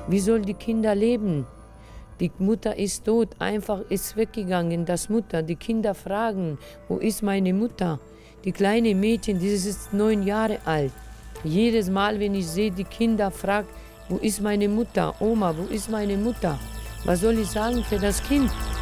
Wie soll die Kinder leben? Die Mutter ist tot, einfach ist weggegangen, das Mutter. Die Kinder fragen, wo ist meine Mutter? Die kleine Mädchen, dieses ist 9 Jahre alt. Jedes Mal, wenn ich sehe, die Kinder fragen, wo ist meine Mutter? Oma, wo ist meine Mutter? Was soll ich sagen für das Kind?